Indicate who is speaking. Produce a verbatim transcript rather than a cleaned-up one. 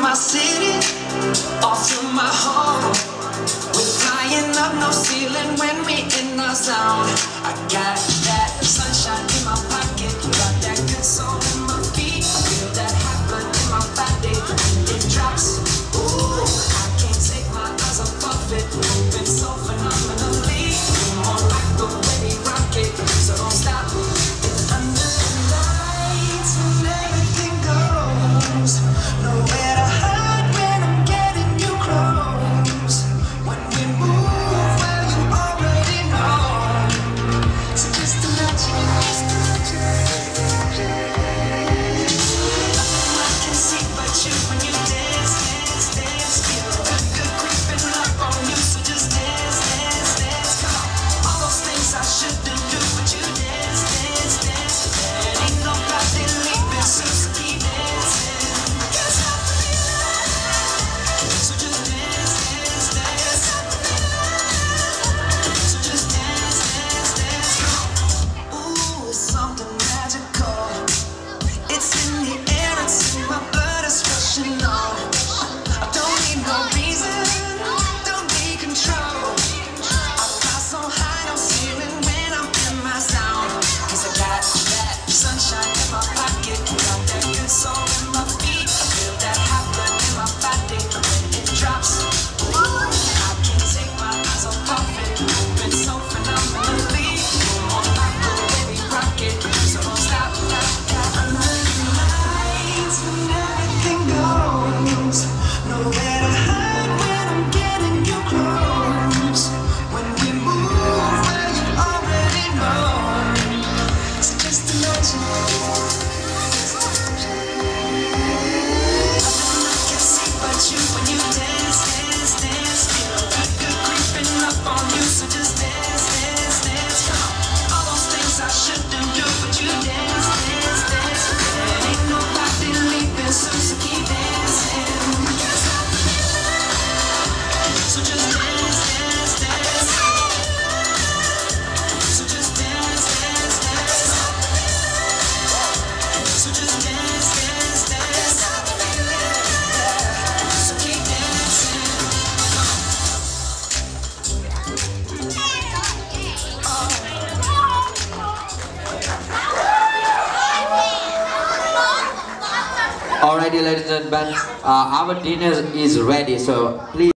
Speaker 1: my city, off to my home. We're flying up, no ceiling when we in our zone. I got that sunshine in my pocket, got that good soul in my feet. I feel that hot blood in my body, it drops. Ooh, I can't take my eyes off of it, moving so phenomenally. More like the way we rock it, so don't stop. It's under the lights and everything goes. Nowhere to hide when I'm getting you close. When we move, well, you already know. So just imagine, just imagine. Nothing I can see but you when you dance, dance, dance. Feel good, good creeping up on you. So just dance, dance, dance. Come on, all those things I shouldn't do, but you dance, dance, dance. And ain't nobody leaving, so keep dancing. Can't stop the feeling. So just dance, dance, dance. So just dance, dance, dance. Ooh, it's something magical. It's in the air, it's in my blood, it's rushing on. I don't need no reason, don't need control. I fly so high, no ceiling when I'm in my zone. Cause I got that sunshine in my pocket, got that good soul in my feet. I feel that hot blood in my body when it drops. Ooh, I can't take my eyes off of it, moving so phenomenally. More like the way we rock it, so don't stop. Under the lights when everything goes. Nowhere to hide when I'm getting you close. When we move, well, you already know. So just imagine. Nothing I can see but you when you dance, dance, dance. Feel good, good creeping up on you. So just dance, dance, dance. Come on, all those things I shouldn't do, but you dance, dance, dance. And ain't nobody leaving, so so keep dancing. Can't stop the feeling. So just dance, dance, dance. So just dance, dance, dance. So just dance, dance, dance. So keep dancing.
Speaker 2: Alrighty, ladies and gentlemen, uh, our dinner is ready, so please.